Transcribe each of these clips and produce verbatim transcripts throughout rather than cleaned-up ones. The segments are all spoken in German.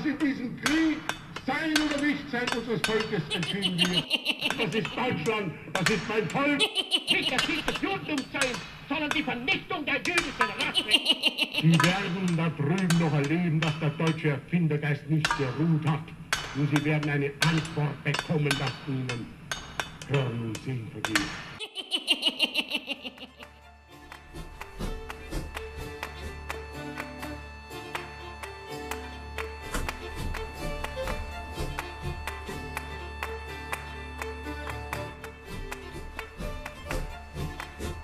in diesem Krieg sein oder nicht sein unseres Volkes entschieden wird. Das ist Deutschland, das ist mein Volk. Nicht der Krieg des Judentums sein, sondern die Vernichtung der jüdischen Rasse. Sie werden da drüben noch erleben, dass der deutsche Erfindergeist nicht geruht hat. Und Sie werden eine Antwort bekommen, dass Ihnen Hören und Sehen vergeht.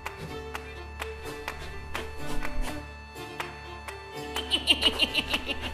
Hehehehe